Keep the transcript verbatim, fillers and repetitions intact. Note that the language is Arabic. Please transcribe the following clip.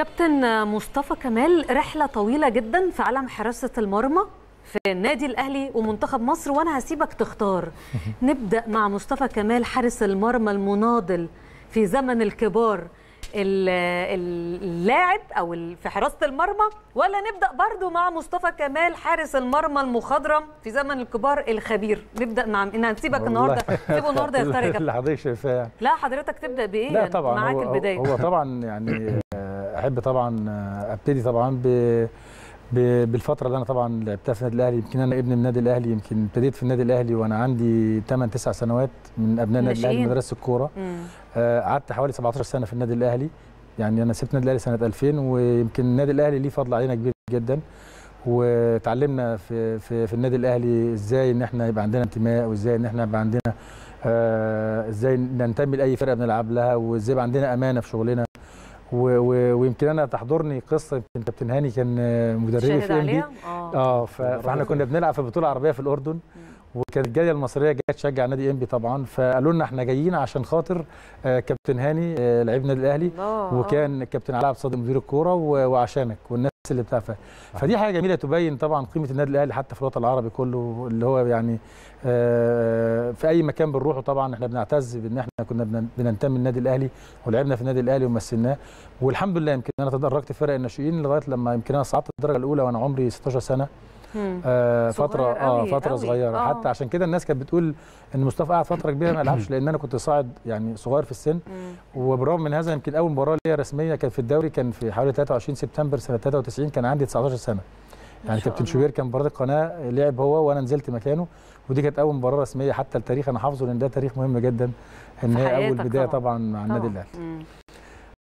كابتن مصطفى كمال، رحلة طويلة جدا في عالم حراسة المرمى في النادي الأهلي ومنتخب مصر، وأنا هسيبك تختار. نبدأ مع مصطفى كمال حارس المرمى المناضل في زمن الكبار اللاعب أو في حراسة المرمى، ولا نبدأ برضو مع مصطفى كمال حارس المرمى المخضرم في زمن الكبار الخبير؟ نبدأ مع إن هنسيبك النهارده، سيبه النهارده يختار يا كابتن. اللي حضرتك شايفاه. لا حضرتك تبدأ بإيه؟ لا طبعا معاك هو البداية. هو طبعا يعني احب طبعا ابتدي طبعا ب بالفتره اللي انا طبعا لعبتها في النادي الاهلي. يمكن انا ابن النادي الاهلي، يمكن ابتديت في النادي الاهلي وانا عندي ثمانية تسعة سنوات من ابناء النادي الاهلي مدرسه الكوره. قعدت حوالي سبعتاشر سنه في النادي الاهلي، يعني انا سبت النادي الاهلي سنه ألفين، ويمكن النادي الاهلي ليه فضل علينا كبير جدا، وتعلمنا في في في النادي الاهلي ازاي ان احنا يبقى عندنا انتماء، وازاي ان احنا يبقى عندنا آه ازاي ننتمي لاي فرقه بنلعب لها، وازاي يبقى عندنا امانه في شغلنا. ويمكن انا تحضرني قصه، يمكن كابتن هاني كان مدربي في انبي اه فاحنا كنا بنلعب في بطوله عربيه في الاردن، وكانت الجاليه المصريه جايه تشجع نادي انبي طبعا، فقالوا لنا احنا جايين عشان خاطر كابتن هاني لعيب النادي الاهلي، وكان كابتن علاء عبد الصادق مدير الكوره، وعشانك والناس اللي بتاع. فدي حاجه جميله تبين طبعا قيمه النادي الاهلي حتى في الوطن العربي كله، اللي هو يعني في اي مكان بنروحه طبعا احنا بنعتز بان احنا كنا بننتمي للنادي الاهلي، ولعبنا في النادي الاهلي ومثلناه، والحمد لله. يمكن انا تدرجت في فرق الناشئين لغايه لما يمكن انا صعدت الدرجه الاولى وانا عمري ستاشر سنه. آه فتره اه فتره صغيره. آه. حتى عشان كده الناس كانت بتقول ان مصطفى قعد فتره كبيره ما يلعبش، لان انا كنت صاعد يعني صغير في السن. وبالرغم من هذا يمكن اول مباراه ليا رسميه كانت في الدوري كان في حوالي ثلاثة وعشرين سبتمبر سنه ثلاثة وتسعين، كان عندي تسعتاشر سنه. يعني كابتن شوبير كان مباراه القناه لعب هو وانا نزلت مكانه، ودي كانت اول مباراه رسميه حتى التاريخ انا حافظه، لان ده تاريخ مهم جدا ان هي اول بدايه طبعا مع النادي الاهلي.